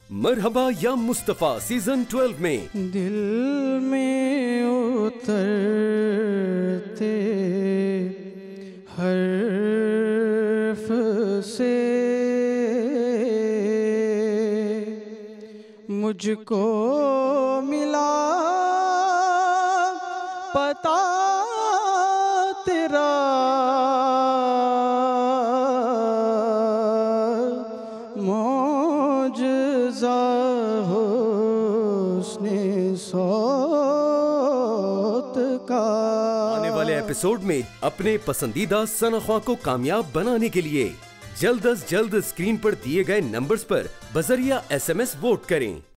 मरहबा या मुस्तफा सीजन 12 में दिल में उतरते हर्फ से मुझको मिला पता तेरा, मौजज़ा हुस्ने सौत का। आने वाले एपिसोड में अपने पसंदीदा सना ख्वाह को कामयाब बनाने के लिए जल्द अज जल्द स्क्रीन पर दिए गए नंबर्स पर बजरिया SMS वोट करें।